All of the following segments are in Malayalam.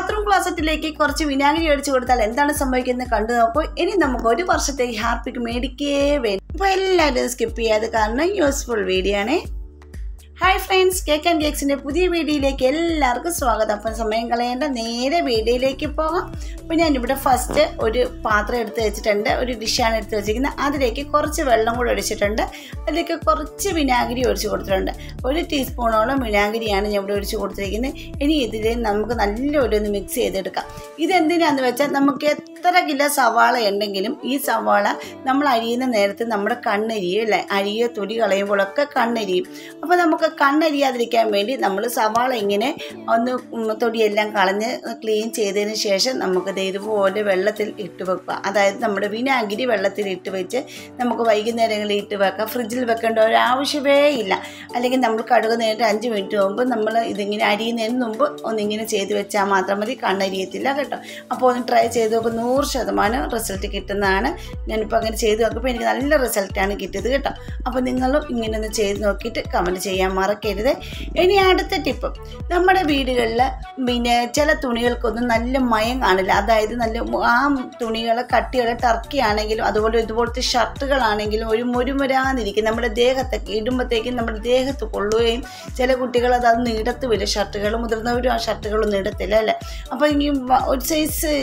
ബാത്റൂം ക്ലോസറ്റിലേക്ക് കുറച്ച് വിനാഗിരി ഒഴിച്ചു കൊടുത്താൽ എന്താണ് സംഭവിക്കുന്നത് കണ്ടു നോക്കൂ. ഇനി നമുക്ക് 1 വർഷത്തേക്ക് ഹാർപ്പിക്ക് മേടിക്കേ വേണം. അപ്പോൾ എല്ലാവരും സ്കിപ്പ് ചെയ്യാതെ കാരണം യൂസ്ഫുൾ വീഡിയോ ആണ്. ഹായ് ഫ്രണ്ട്സ്, കേക്ക് ആൻഡ് കേക്സിൻ്റെ പുതിയ വീഡിയോയിലേക്ക് എല്ലാവർക്കും സ്വാഗതം. അപ്പം സമയം കളയേണ്ട നേരെ വീഡിയോയിലേക്ക് പോകാം. അപ്പോൾ ഞാനിവിടെ ഫസ്റ്റ് ഒരു പാത്രം എടുത്ത് വെച്ചിട്ടുണ്ട്, ഒരു ഡിഷാണ് എടുത്ത് വെച്ചിരിക്കുന്നത്. അതിലേക്ക് കുറച്ച് വെള്ളം കൂടെ ഒഴിച്ചിട്ടുണ്ട്. അതിലേക്ക് കുറച്ച് വിനാഗിരി ഒഴിച്ച് കൊടുത്തിട്ടുണ്ട്. 1 ടീസ്പൂണോളം വിനാഗിരിയാണ് ഞാൻ ഇവിടെ ഒഴിച്ച് കൊടുത്തിരിക്കുന്നത്. ഇനി ഇതിൽ നമുക്ക് നല്ലൊരു മിക്സ് ചെയ്തെടുക്കാം. ഇതെന്തിനാന്ന് വെച്ചാൽ നമുക്ക് എത്ര കിലോ സവാള ഉണ്ടെങ്കിലും ഈ സവാള നമ്മൾ അരിയുന്ന നേരത്ത് നമ്മുടെ കണ്ണരിയും അല്ലേ, അരിയോ തൊലി കളയുമ്പോഴൊക്കെ കണ്ണരിയും. അപ്പോൾ നമുക്ക് കണ്ണരിയാതിരിക്കാൻ വേണ്ടി നമ്മൾ സവാള ഇങ്ങനെ ഒന്ന് തൊടിയെല്ലാം കളഞ്ഞ് ക്ലീൻ ചെയ്തതിന് ശേഷം നമുക്കത് ഇതുപോലെ വെള്ളത്തിൽ ഇട്ട് വെക്കുക. അതായത് നമ്മുടെ വിനാഗിരി വെള്ളത്തിൽ ഇട്ട് വെച്ച് നമുക്ക് വൈകുന്നേരങ്ങളിൽ ഇട്ട് വെക്കാം. ഫ്രിഡ്ജിൽ വെക്കേണ്ട ഒരു ആവശ്യമേ ഇല്ല. അല്ലെങ്കിൽ നമ്മൾ കടുക് നേരിട്ട് 5 മിനിറ്റ് മുമ്പ് നമ്മൾ ഇതിങ്ങനെ അരിയുന്നതിന് മുമ്പ് ഒന്നിങ്ങനെ ചെയ്ത് വെച്ചാൽ മാത്രം മതി, കണ്ണരിയത്തില്ല കേട്ടോ. അപ്പോൾ ഒന്ന് ട്രൈ ചെയ്ത് നോക്കുക, 100% റിസൾട്ട് കിട്ടുന്നതാണ്. ഞാനിപ്പോൾ അങ്ങനെ ചെയ്ത് നോക്കുമ്പോൾ എനിക്ക് നല്ല റിസൾട്ടാണ് കിട്ടിയത് കേട്ടോ. അപ്പോൾ നിങ്ങളും ഇങ്ങനെ ഒന്ന് ചെയ്ത് നോക്കിയിട്ട് കമൻറ്റ് ചെയ്യാൻ മറക്കരുത്. ഇനി അടുത്ത ടിപ്പ്, നമ്മുടെ വീടുകളിൽ പിന്നെ ചില തുണികൾക്കൊന്നും നല്ല മയം കാണില്ല. അതായത് നല്ല ആ തുണികൾ കട്ടിയുള്ള ടർക്കി ആണെങ്കിലും അതുപോലെ ഇതുപോലത്തെ ഷർട്ടുകളാണെങ്കിലും ഒരു മുരുമുരാന്നിരിക്കും. നമ്മുടെ ദേഹത്തൊക്കെ ഇടുമ്പോഴത്തേക്കും നമ്മുടെ ദേഹത്ത് കൊള്ളുകയും ചില കുട്ടികൾ അതൊന്നും ഇടത്തുമില്ല. ഷർട്ടുകൾ മുതിർന്നവരും ആ ഷർട്ടുകളൊന്നും ഇടത്തില്ല അല്ലേ. അപ്പോൾ ഈ ഒരു സൈസ്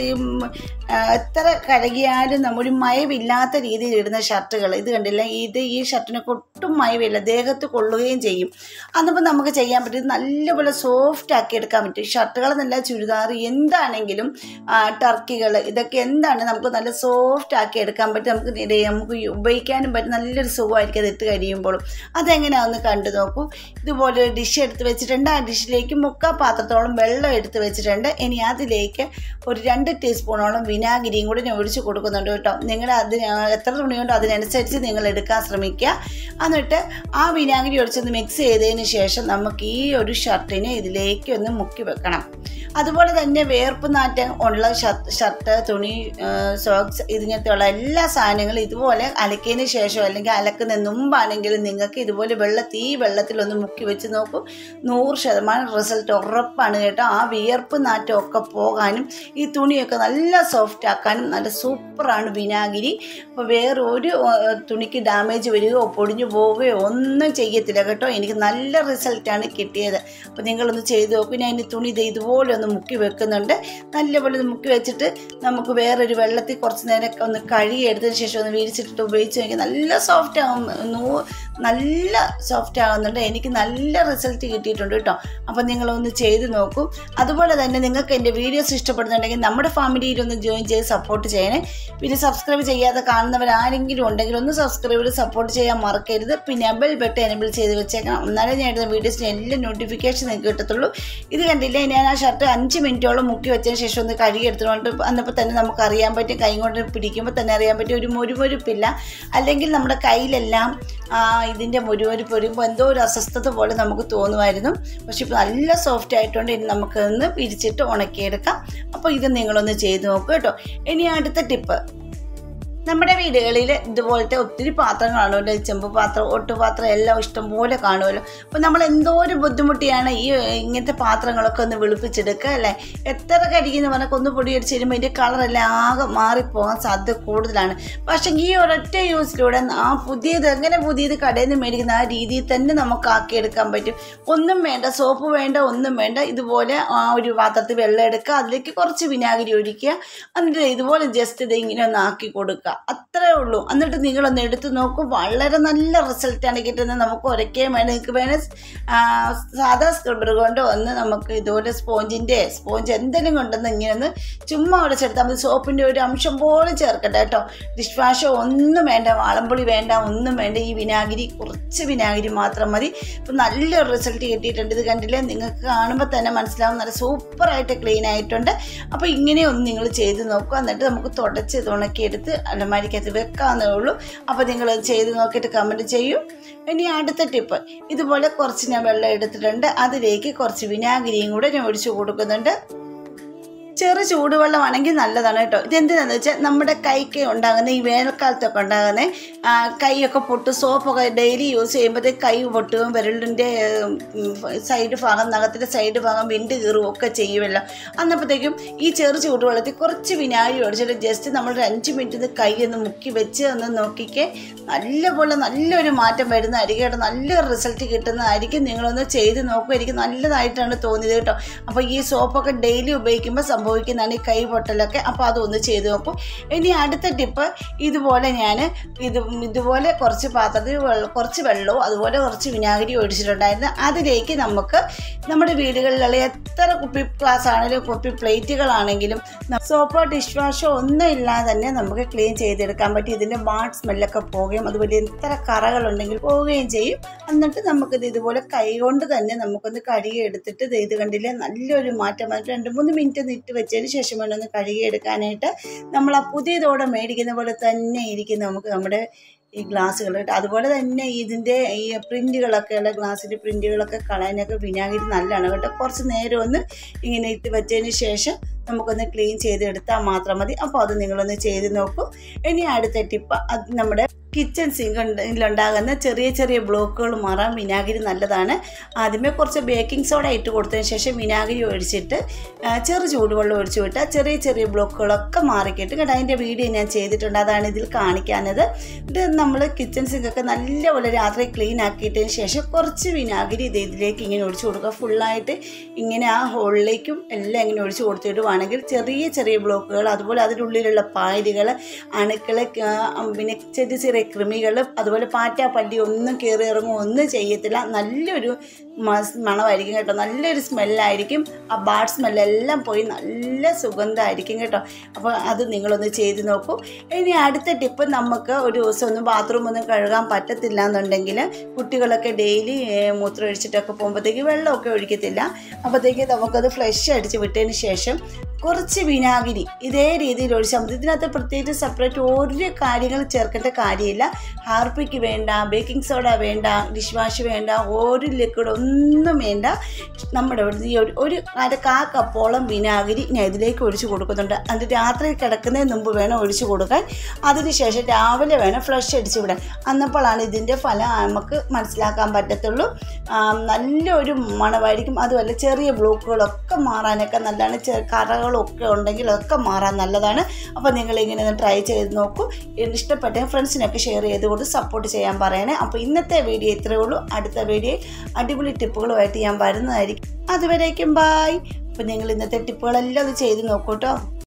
എത്ര കഴുകിയാലും ഒരു മയമില്ലാത്ത രീതിയിൽ ഇടുന്ന ഷർട്ടുകൾ ഇത് കണ്ടില്ല, ഈ ഷർട്ടിനൊക്കെ ഒട്ടും മയമില്ല, ദേഹത്ത് കൊള്ളുകയും ചെയ്യും. അന്നപ്പോൾ നമുക്ക് ചെയ്യാൻ പറ്റും, നല്ലപോലെ സോഫ്റ്റ് ആക്കി എടുക്കാൻ പറ്റും. ഷർട്ടുകളെന്നല്ല, ചുരിദാർ എന്താണെങ്കിലും ടർക്കികൾ ഇതൊക്കെ എന്താണ് നമുക്ക് നല്ല സോഫ്റ്റ് ആക്കി എടുക്കാൻ പറ്റും. നമുക്ക് ഉപയോഗിക്കാനും പറ്റും, നല്ലൊരു സുഖമായിരിക്കും അത് ഇട്ട് കഴിയുമ്പോഴും. അതെങ്ങനെയാണെന്ന് കണ്ടു നോക്കൂ. ഇതുപോലെ ഒരു ഡിഷ് എടുത്ത് വെച്ചിട്ടുണ്ട്. ആ ഡിഷിലേക്ക് 3/4 പാത്രത്തോളം വെള്ളം എടുത്ത് വെച്ചിട്ടുണ്ട്. ഇനി അതിലേക്ക് ഒരു 2 ടീസ്പൂണോളം വിനാഗിരിയും കൂടി ഞാൻ ഒഴിച്ച് കൊടുക്കുന്നുണ്ട് കേട്ടോ. നിങ്ങൾ അതിന് എത്ര തുണിയുണ്ടോ അതിനനുസരിച്ച് നിങ്ങൾ എടുക്കാൻ ശ്രമിക്കുക. എന്നിട്ട് ആ വിനാഗിരി ഒഴിച്ചൊന്ന് മിക്സ് ചെയ്തതിന് ശേഷം നമുക്ക് ഈ ഒരു ഷർട്ടിനെ ഇതിലേക്ക് ഒന്ന് മുക്കി വെക്കണം. അതുപോലെ തന്നെ വേർപ്പ് നാറ്റം ഉള്ള ഷർട്ട്, തുണി, സോക്സ് ഇതിങ്ങനത്തെയുള്ള എല്ലാ സാധനങ്ങളും ഇതുപോലെ അലക്കിയതിന് ശേഷം അല്ലെങ്കിൽ അലക്കുന്ന മുമ്പാണെങ്കിലും നിങ്ങൾക്ക് ഇതുപോലെ ഈ വെള്ളത്തിലൊന്ന് മുക്കി വെച്ച് നോക്കൂ. 100% റിസൾട്ട് ഉറപ്പാണ് കേട്ടോ. ആ വിയർപ്പ് നാറ്റമൊക്കെ പോകാനും ഈ തുണിയൊക്കെ നല്ല സോഫ്റ്റ് ആക്കാനും നല്ല സൂപ്പറാണ് വിനാഗിരി. അപ്പോൾ വേറെ ഒരു തുണിക്ക് ഡാമേജ് വരികയോ പൊടിഞ്ഞു പോവുകയോ ഒന്നും ചെയ്യത്തില്ല കേട്ടോ. എനിക്ക് നല്ല റിസൾട്ടാണ് കിട്ടിയത്. അപ്പോൾ നിങ്ങളൊന്ന് ചെയ്ത് നോക്കൂ. ഞാൻ ഈ തുണി ഇതുപോലെ ഒന്ന് മുക്കി വെക്കുന്നുണ്ട്. നല്ലപോലെ ഒന്ന് മുക്കി വെച്ചിട്ട് നമുക്ക് വേറൊരു വെള്ളത്തിൽ കുറച്ച് നേരം ഒന്ന് കഴുകി എടുത്തതിന് ശേഷം ഒന്ന് വിരിച്ചിട്ടിട്ട് ഉപയോഗിച്ച് നോക്കി. നല്ല സോഫ്റ്റ് ആകും, നല്ല സോഫ്റ്റ് ആകുന്നുണ്ട്. എനിക്ക് നല്ല റിസൾട്ട് കിട്ടിയിട്ടുണ്ട് കേട്ടോ. അപ്പോൾ നിങ്ങളൊന്ന് ചെയ്ത് നോക്കൂ. അതുപോലെ തന്നെ നിങ്ങൾക്ക് എൻ്റെ വീഡിയോസ് ഇഷ്ടപ്പെടുന്നുണ്ടെങ്കിൽ നമ്മുടെ ഫാമിലിയിലൊന്ന് ജോയിൻ ചെയ്ത് സപ്പോർട്ട് ചെയ്യണേ. പിന്നെ സബ്സ്ക്രൈബ് ചെയ്യാതെ കാണുന്നവരാരെങ്കിലും ഉണ്ടെങ്കിൽ ഒന്ന് സബ്സ്ക്രൈബ് ചെയ്ത് സപ്പോർട്ട് ചെയ്യാൻ മറക്കരുത്. പിന്നെ ബെൽ ബട്ടൺ എനേബിൾ ചെയ്ത് വെച്ചേക്കണം. എന്നാലേ ഞാൻ ഇടുന്ന വീഡിയോസിന് എല്ലാ നോട്ടിഫിക്കേഷൻ നിങ്ങൾക്ക് കിട്ടത്തുള്ളൂ. ഇത് കണ്ടില്ലേ, ഞാൻ ആ ഷർട്ട് 5 മിനിറ്റോളം മുക്കി വെച്ചതിന് ശേഷം ഒന്ന് കഴുകി എടുത്തുകൊണ്ട് അന്നപ്പോൾ തന്നെ നമുക്ക് അറിയാൻ പറ്റും, കൈ കൊണ്ട് പിടിക്കുമ്പോൾ തന്നെ അറിയാൻ പറ്റും ഒരു മുരുമുരുപ്പില്ല. അല്ലെങ്കിൽ നമ്മുടെ കയ്യിലെല്ലാം ഇതിൻ്റെ മുരുമുരുപ്പ് വരുമ്പോൾ എന്തോ ഒരു അസ്വസ്ഥത പോലെ നമുക്ക് തോന്നുമായിരുന്നു. പക്ഷെ ഇപ്പോൾ നല്ല സോഫ്റ്റ് ആയിട്ടുണ്ട്. ഇനി നമുക്കൊന്ന് പിരിച്ചിട്ട് ഉണക്കിയെടുക്കാം. അപ്പോൾ ഇത് നിങ്ങളൊന്ന് ചെയ്ത് നോക്കുക കേട്ടോ. ഇനി അടുത്ത ടിപ്പ്, നമ്മുടെ വീടുകളിൽ ഇതുപോലത്തെ ഒത്തിരി പാത്രങ്ങളാണല്ലോ, ചെമ്പ് പാത്രം, ഒട്ടുപാത്രം എല്ലാം ഇഷ്ടംപോലെ കാണുമല്ലോ. അപ്പോൾ നമ്മൾ എന്തോ ഒരു ബുദ്ധിമുട്ടിയാണ് ഈ ഇങ്ങനത്തെ പാത്രങ്ങളൊക്കെ ഒന്ന് വെളുപ്പിച്ചെടുക്കുക അല്ലേ. എത്ര കരിക്കുന്ന പറഞ്ഞാൽ ഒന്ന് പൊടി അടിച്ച് വരുമ്പോൾ ഇതിൻ്റെ കളറെല്ലാം ആകെ മാറിപ്പോകാൻ സാധ്യത കൂടുതലാണ്. പക്ഷേ ഈ ഒരൊറ്റ യൂസിലൂടെ ആ പുതിയത് കടയിൽ നിന്ന് മേടിക്കുന്ന ആ രീതിയിൽ തന്നെ നമുക്ക് ആക്കിയെടുക്കാൻ പറ്റും. ഒന്നും വേണ്ട, സോപ്പ് വേണ്ട, ഒന്നും വേണ്ട. ഇതുപോലെ ആ ഒരു പാത്രത്തിൽ വെള്ളം എടുക്കുക, അതിലേക്ക് കുറച്ച് വിനാഗിരി ഒഴിക്കുക, എന്നിട്ട് ഇതുപോലെ ജസ്റ്റ് ഇത് ഇങ്ങനെ ഒന്ന് ആക്കി കൊടുക്കുക. അത്രേ ഉള്ളൂ. എന്നിട്ട് നിങ്ങളൊന്ന് എടുത്ത് നോക്കൂ, വളരെ നല്ല റിസൾട്ടാണ് കിട്ടുന്നത്. നമുക്ക് ഉരയ്ക്കുകയും വേണം. നിങ്ങൾക്ക് വേണേൽ സാധാ സ്ക്രബ്ബർ കൊണ്ട് ഒന്ന് നമുക്ക് ഇതുപോലെ സ്പോഞ്ച് എന്തെങ്കിലും കൊണ്ടൊന്ന് ഇങ്ങനെ ഒന്ന് ചുമ്മാ ഉടച്ചെടുത്താൽ മതി. സോപ്പിൻ്റെ ഒരു അംശം പോലും ചേർക്കട്ടെ കേട്ടോ. ഡിഷ് വാഷോ ഒന്നും വേണ്ട, വാളംപൊളി വേണ്ട, ഒന്നും വേണ്ട. ഈ വിനാഗിരി, കുറച്ച് വിനാഗിരി മാത്രം മതി. ഇപ്പം നല്ലൊരു റിസൾട്ട് കിട്ടിയിട്ടുണ്ട്. ഇത് കണ്ടില്ലേ, നിങ്ങൾക്ക് കാണുമ്പോൾ തന്നെ മനസ്സിലാവും, നല്ല സൂപ്പറായിട്ട് ക്ലീൻ ആയിട്ടുണ്ട്. അപ്പോൾ ഇങ്ങനെ ഒന്ന് നിങ്ങൾ ചെയ്ത് നോക്കുക. എന്നിട്ട് നമുക്ക് തുടച്ച് ഉണക്കിയെടുത്ത് അലമാരിക്കകത്ത് വെക്കാവുന്നേ ഉള്ളൂ. അപ്പോൾ നിങ്ങൾ ചെയ്ത് നോക്കിയിട്ട് കമൻറ്റ് ചെയ്യും. ഇനി അടുത്ത ടിപ്പ്, ഇതുപോലെ കുറച്ച് ഞാൻ വെള്ളം എടുത്തിട്ടുണ്ട്. അതിലേക്ക് കുറച്ച് വിനാഗിരിയും കൂടെ ഞാൻ ഒഴിച്ച് കൊടുക്കുന്നുണ്ട്. ചെറു ചൂടുവെള്ളമാണെങ്കിൽ നല്ലതാണ് കേട്ടോ. ഇതെന്തിനാണെന്ന് വെച്ചാൽ നമ്മുടെ കൈക്ക് ഉണ്ടാകുന്ന ഈ വേനൽക്കാലത്തൊക്കെ ഉണ്ടാകുന്ന കൈയൊക്കെ പൊട്ടും. സോപ്പൊക്കെ ഡെയിലി യൂസ് ചെയ്യുമ്പോഴത്തേക്ക് കൈ പൊട്ടുകയും വിരലിൻ്റെ സൈഡ് ഭാഗം, നഖത്തിൻ്റെ സൈഡ് ഭാഗം വിണ്ട് കീറുകയും ഒക്കെ ചെയ്യുമല്ലോ. അന്നപ്പോഴത്തേക്കും ഈ ചൂടുവെള്ളത്തിൽ കുറച്ച് വിനാഗിരി ഒഴിച്ചിട്ട് ജസ്റ്റ് നമ്മൾ 5 മിനിറ്റ് കൈ ഒന്ന് മുക്കി വെച്ച് ഒന്ന് നോക്കിക്കേ, നല്ലൊരു മാറ്റം വരുന്നതായിരിക്കും കേട്ടോ. നല്ലൊരു റിസൾട്ട് കിട്ടുന്നതായിരിക്കും. നിങ്ങളൊന്ന് ചെയ്ത് നോക്കുക. എനിക്ക് നല്ലതായിട്ടാണ് തോന്നിയത് കേട്ടോ. അപ്പോൾ ഈ സോപ്പൊക്കെ ഡെയിലി ഉപയോഗിക്കുമ്പോൾ സംഭവിക്കുന്നതാണ് ഈ കൈ പൊട്ടലൊക്കെ. അപ്പോൾ അതൊന്ന് ചെയ്ത് നോക്കും. ഇനി അടുത്ത ടിപ്പ്, ഇതുപോലെ ഞാൻ ഇതുപോലെ കുറച്ച് പാത്രത്തിൽ കുറച്ച് വെള്ളവും അതുപോലെ കുറച്ച് വിനാഗിരി ഒഴിച്ചിട്ടുണ്ടായിരുന്നു. അതിലേക്ക് നമുക്ക് നമ്മുടെ വീടുകളിലുള്ള എത്ര കുപ്പി ഗ്ലാസ് ആണെങ്കിലും കുപ്പി പ്ലേറ്റുകളാണെങ്കിലും സോപ്പോ ഡിഷ് വാഷോ ഒന്നും ഇല്ലാതെ തന്നെ നമുക്ക് ക്ലീൻ ചെയ്തെടുക്കാൻ പറ്റും. ഇതിൻ്റെ ബാഡ് സ്മെല്ലൊക്കെ പോവുകയും അതുപോലെ എത്ര കറകളുണ്ടെങ്കിൽ പോവുകയും ചെയ്യും. എന്നിട്ട് നമുക്കിത് ഇതുപോലെ കൈകൊണ്ട് തന്നെ നമുക്കൊന്ന് കഴുകി എടുത്തിട്ട് ഇത് കണ്ടില്ലേ, നല്ലൊരു മാറ്റം. 2-3 മിനിറ്റ് ഇട്ട് വെച്ചതിന് ശേഷം വേണം ഒന്ന് കഴുകി എടുക്കാനായിട്ട്. നമ്മൾ ആ പുതിയതോടെ മേടിക്കുന്ന പോലെ തന്നെ ഇരിക്കും നമുക്ക് നമ്മുടെ ഈ ഗ്ലാസ്സുകൾ കേട്ടോ. അതുപോലെ തന്നെ ഇതിൻ്റെ ഈ പ്രിൻറ്റുകളൊക്കെയുള്ള ഗ്ലാസ്സിൻ്റെ പ്രിൻറ്റുകളൊക്കെ കളയാനൊക്കെ വിനാഗിരി നല്ലതാണ് കേട്ടോ. കുറച്ച് നേരം ഒന്ന് ഇങ്ങനെ ഇട്ട് വെച്ചതിന് ശേഷം നമുക്കൊന്ന് ക്ലീൻ ചെയ്തെടുത്താൽ മാത്രം മതി. അപ്പോൾ അത് നിങ്ങളൊന്ന് ചെയ്ത് നോക്കൂ. ഇനി അടുത്ത ടിപ്പ്, അത് നമ്മുടെ കിച്ചൺ സിങ്കിലുണ്ടാകുന്ന ചെറിയ ബ്ലോക്കുകൾ മാറാൻ വിനാഗിരി നല്ലതാണ്. ആദ്യമേ കുറച്ച് ബേക്കിംഗ് സോഡ ഇട്ട് കൊടുത്തതിന് ശേഷം വിനാഗിരി ഒഴിച്ചിട്ട് ചൂടുവെള്ളം ഒഴിച്ചു വിട്ടാൽ ചെറിയ ബ്ലോക്കുകളൊക്കെ മാറിക്കിട്ടും കേട്ടോ. അതിൻ്റെ വീഡിയോ ഞാൻ ചെയ്തിട്ടുണ്ട്, അതാണ് ഇതിൽ കാണിക്കാനത്. ഇത് നമ്മൾ കിച്ചൺ സിങ്കൊക്കെ നല്ലപോലെ രാത്രി ക്ലീൻ ആക്കിയിട്ടതിന് ശേഷം കുറച്ച് വിനാഗിരി ഇതിലേക്ക് ഇങ്ങനെ ഒഴിച്ചു കൊടുക്കുക. ഫുള്ളായിട്ട് ഇങ്ങനെ ആ ഹോളിലേക്കും എല്ലാം ഇങ്ങനെ ഒഴിച്ചു കൊടുത്തിടുവാണെങ്കിൽ ചെറിയ ബ്ലോക്കുകൾ, അതുപോലെ അതിനുള്ളിലുള്ള പായലുകൾ, അണുക്കൾ, പിന്നെ ചെറിയ കൃമികൾ, അതുപോലെ പാറ്റ പല്ലി ഒന്നും കയറി ഇറങ്ങും ഒന്നും ചെയ്യത്തില്ല. നല്ലൊരു മണമായിരിക്കും കേട്ടോ. നല്ലൊരു സ്മെല്ലായിരിക്കും. ആ ബാഡ് സ്മെല്ലെല്ലാം പോയി നല്ല സുഗന്ധമായിരിക്കും കേട്ടോ. അപ്പോൾ അത് നിങ്ങളൊന്ന് ചെയ്ത് നോക്കൂ. ഇനി അടുത്ത ടിപ്പ്, നമുക്ക് ഒരു ദിവസം ഒന്നും ബാത്റൂം ഒന്നും കഴുകാൻ പറ്റത്തില്ല എന്നുണ്ടെങ്കിൽ കുട്ടികളൊക്കെ ഡെയിലി മൂത്രം ഒഴിച്ചിട്ടൊക്കെ പോകുമ്പോഴത്തേക്ക് വെള്ളമൊക്കെ ഒഴിക്കത്തില്ല. അപ്പോഴത്തേക്ക് നമുക്കത് ഫ്ലഷ് അടിച്ച് വിട്ടതിന് ശേഷം കുറച്ച് വിനാഗിരി ഇതേ രീതിയിൽ ഒഴിച്ചാൽ മതി. ഇതിനകത്ത് പ്രത്യേകിച്ച് സെപ്പറേറ്റ് ഒരു കാര്യങ്ങൾ ചേർക്കേണ്ട കാര്യമില്ല. ഹാർപ്പിക്ക് വേണ്ട, ബേക്കിംഗ് സോഡ വേണ്ട, ഡിഷ് വാഷ് വേണ്ട, ഒരു ലിക്വിഡ് ഒന്നും വേണ്ട. നമ്മുടെ ഈ ഒരു 1/4 കപ്പോളം വിനാഗിരി ഞാൻ ഇതിലേക്ക് ഒഴിച്ച് കൊടുക്കുന്നുണ്ട്. അത് രാത്രി കിടക്കുന്നതിന് മുമ്പ് വേണം ഒഴിച്ച് കൊടുക്കാൻ. അതിനുശേഷം രാവിലെ വേണം ഫ്ലഷ് അടിച്ച് വിടാൻ. അന്നപ്പോഴാണ് ഇതിൻ്റെ ഫലം നമുക്ക് മനസ്സിലാക്കാൻ പറ്റത്തുള്ളൂ. നല്ലൊരു മണമായിരിക്കും. അതുമല്ല ചെറിയ ബ്ലോക്കുകളൊക്കെ മാറാനൊക്കെ നല്ലതാണ്. കറകളൊക്കെ ഉണ്ടെങ്കിൽ അതൊക്കെ മാറാൻ നല്ലതാണ്. അപ്പോൾ നിങ്ങളിങ്ങനെ ഒന്ന് ട്രൈ ചെയ്ത് നോക്കൂ. ഇഷ്ടപ്പെട്ടെങ്കിൽ ഫ്രണ്ട്സിനൊക്കെ ഷെയർ ചെയ്തുകൊണ്ട് സപ്പോർട്ട് ചെയ്യാൻ പറയണേ. അപ്പോൾ ഇന്നത്തെ വീഡിയോ ഇത്രയേ ഉള്ളൂ. അടുത്ത വീഡിയോ അടിപൊളി ടിപ്പുകളുമായിട്ട് ഞാൻ വരുന്നതായിരിക്കും. അതുവരേക്കും ബായ്. അപ്പോൾ നിങ്ങൾ ഇന്നത്തെ ടിപ്പുകളെല്ലാം ഒന്ന് ചെയ്ത് നോക്കൂ കേട്ടോ.